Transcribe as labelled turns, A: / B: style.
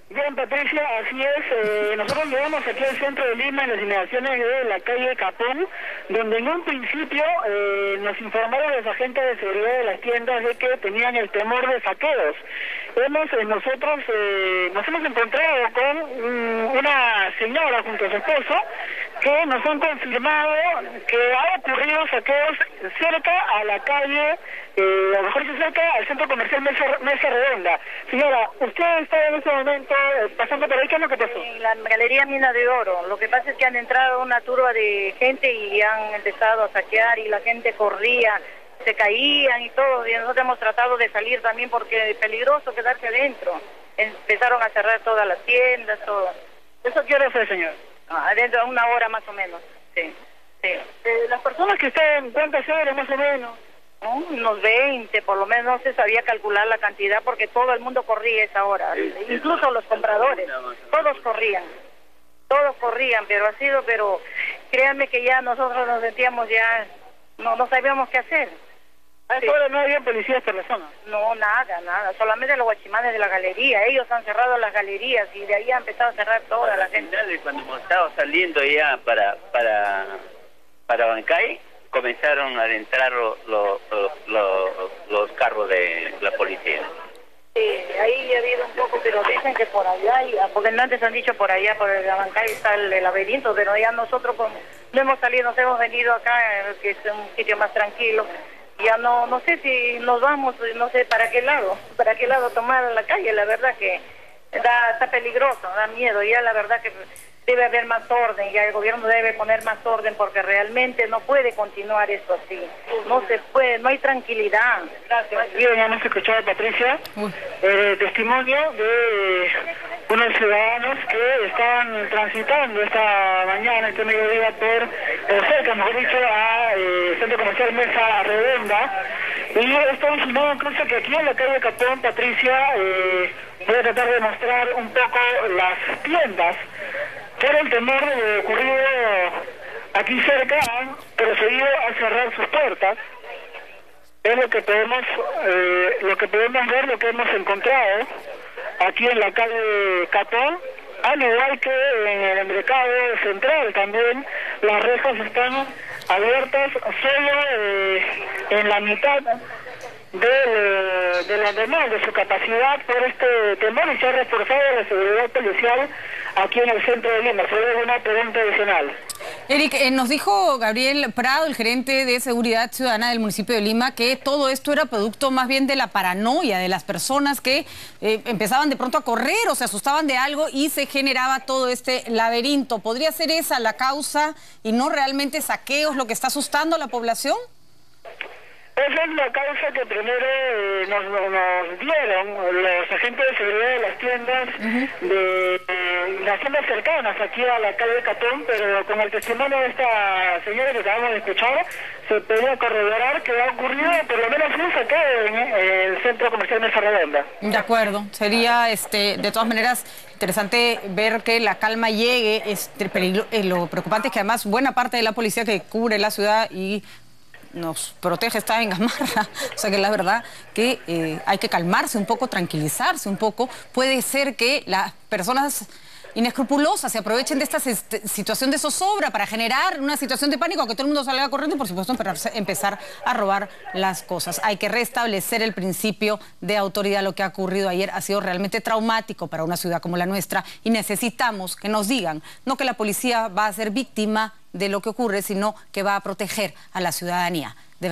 A: Bien, Patricia, así es. Nosotros llegamos aquí al centro de Lima, en las inmediaciones de la calle Capón, donde en un principio nos informaron los agentes de seguridad de las tiendas de que tenían el temor de saqueos. Nosotros nos hemos encontrado con una señora junto a su esposo que nos han confirmado que ha ocurrido saqueos cerca a la calle, o mejor dicho, cerca al centro comercial Mesa Redonda. Señora, usted está en este momento pasando por ahí, ¿qué es lo que pasó?
B: En la Galería Mina de Oro. Lo que pasa es que han entrado una turba de gente y han empezado a saquear y la gente corría, se caían y todo, y nosotros hemos tratado de salir también porque es peligroso quedarse adentro. Empezaron a cerrar todas las tiendas, todo.
A: ¿Eso qué hora fue, señor?
B: Adentro de una hora más o menos, sí.
A: Las personas que están, ¿cuántas eran más o menos?
B: Unos 20, por lo menos no se sabía calcular la cantidad porque todo el mundo corría a esa hora, incluso los compradores, todos corrían, pero créanme que ya nosotros nos sentíamos ya, no sabíamos qué hacer.
A: ¿A esa hora no había policías por la zona?
B: No, nada, solamente los guachimanes de la galería, ellos han cerrado las galerías y de ahí ha empezado a cerrar toda la gente.
C: Cuando hemos estado saliendo ya para Bancay, comenzaron a entrar los carros de la policía.
B: Sí, ahí ha habido un poco, pero dicen que por allá, porque antes han dicho por allá, por el Bancay está el laberinto, pero ya nosotros no hemos salido, nos hemos venido acá, que es un sitio más tranquilo. Ya no sé si nos vamos, no sé para qué lado tomar la calle, la verdad que está peligroso, da miedo, ya la verdad que debe haber más orden, ya el gobierno debe poner más orden porque realmente no puede continuar esto así, no se puede, no hay tranquilidad.
A: Gracias. Bien, ya hemos escuchado, Patricia, el testimonio de unos ciudadanos que estaban transitando esta mañana, este mediodía, cerca, mejor dicho, a Centro Comercial Mesa Redonda, y esto informó incluso que aquí en la calle Capón, Patricia, voy a tratar de mostrar un poco las tiendas. Por el temor de ocurrido aquí cerca, han procedido a cerrar sus puertas. Es lo que podemos ver, lo que hemos encontrado aquí en la calle Capón, al igual que en el mercado central también. Las rejas están abiertas solo en la mitad de la demanda, de su capacidad, por este temor, y se ha reforzado la seguridad policial aquí en el centro de Lima. Sobre una pregunta adicional.
D: Eric, nos dijo Gabriel Prado, el gerente de Seguridad Ciudadana del municipio de Lima, que todo esto era producto más bien de la paranoia de las personas que empezaban de pronto a correr o se asustaban de algo y se generaba todo este laberinto. ¿Podría ser esa la causa y no realmente saqueos lo que está asustando a la población?
A: Esa es la causa que primero nos dieron los agentes de seguridad de las tiendas, de las tiendas cercanas aquí a la calle Capón, pero con el testimonio de esta señora que acabamos de escuchar, se podía corroborar que ha ocurrido por lo menos un saqueo en el centro comercial Mesa Redonda.
D: De acuerdo, sería de todas maneras interesante ver que la calma llegue. Lo preocupante es que además buena parte de la policía que cubre la ciudad y nos protege está en Gamarra, o sea que la verdad que hay que calmarse un poco, tranquilizarse un poco. Puede ser que las personas inescrupulosas se aprovechen de esta situación de zozobra para generar una situación de pánico, que todo el mundo salga corriendo y por supuesto empezar a robar las cosas. Hay que restablecer el principio de autoridad. Lo que ha ocurrido ayer ha sido realmente traumático para una ciudad como la nuestra y necesitamos que nos digan, no que la policía va a ser víctima de lo que ocurre, sino que va a proteger a la ciudadanía.